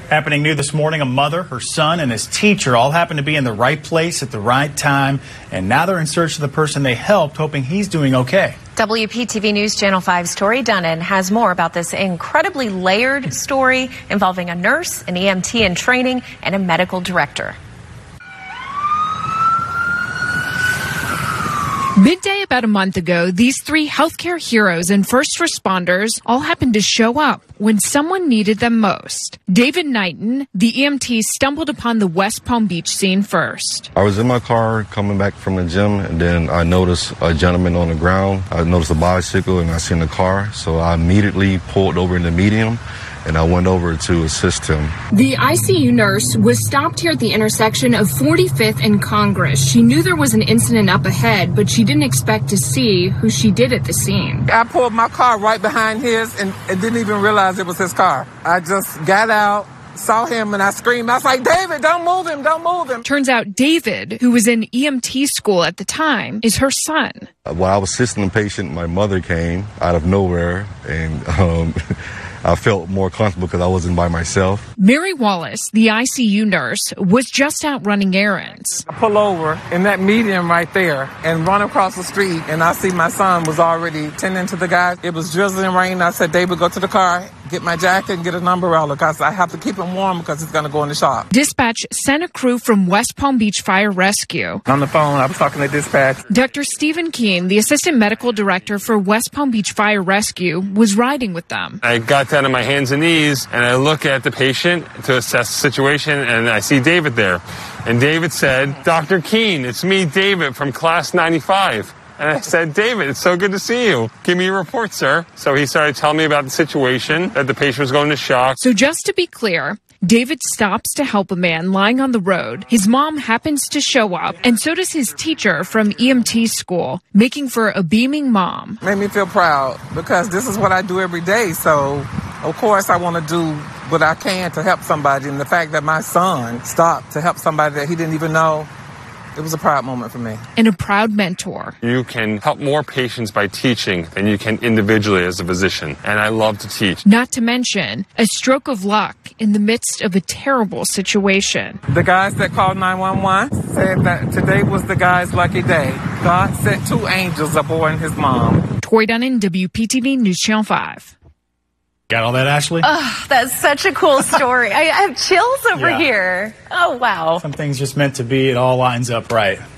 Happening new this morning, a mother, her son, and his teacher all happened to be in the right place at the right time, and now they're in search of the person they helped, hoping he's doing okay. WPTV NewsChannel 5's Tori Dunnan has more about this incredibly layered story involving a nurse, an EMT in training, and a medical director. Midday about a month ago, these three healthcare heroes and first responders all happened to show up when someone needed them most. David Knighton, the EMT, stumbled upon the West Palm Beach scene first. I was in my car coming back from the gym, and then I noticed a gentleman on the ground. I noticed a bicycle, and I seen the car, so I immediately pulled over in the medium, and I went over to assist him. The ICU nurse was stopped here at the intersection of 45th and Congress. She knew there was an incident up ahead, but she didn't expect to see who she did at the scene. I pulled my car right behind his and didn't even realize it was his car. I just got out, saw him, and I screamed. I was like, David, don't move him, don't move him. Turns out David, who was in EMT school at the time, is her son. While I was assisting the patient, my mother came out of nowhere, and I felt more comfortable because I wasn't by myself. Mary Wallace, the ICU nurse, was just out running errands. I pull over in that median right there and run across the street, and I see my son was already tending to the guy. It was drizzling rain. I said, David, go to the car, get my jacket, and get an umbrella because I have to keep him warm because he's going to go in the shop. Dispatch sent a crew from West Palm Beach Fire Rescue. On the phone, I was talking to dispatch. Dr. Stephen Keene, the assistant medical director for West Palm Beach Fire Rescue, was riding with them. I got down on my hands and knees, and I look at the patient to assess the situation, and I see David there. And David said, Dr. Keene, it's me, David, from class 95. And I said, David, it's so good to see you. Give me a report, sir. So he started telling me about the situation, that the patient was going into shock. So just to be clear, David stops to help a man lying on the road. His mom happens to show up, and so does his teacher from EMT school, making for a beaming mom. Made me feel proud because this is what I do every day. So, of course, I want to do what I can to help somebody. And the fact that my son stopped to help somebody that he didn't even know, it was a proud moment for me. And a proud mentor. You can help more patients by teaching than you can individually as a physician. And I love to teach. Not to mention a stroke of luck in the midst of a terrible situation. The guys that called 911 said that today was the guy's lucky day. God sent 2 angels aboard his mom. Tori Dunnan, WPTV News Channel 5. Got all that, Ashley? Oh, that's such a cool story. I have chills over here. Oh, wow. Some things just meant to be. It all lines up right.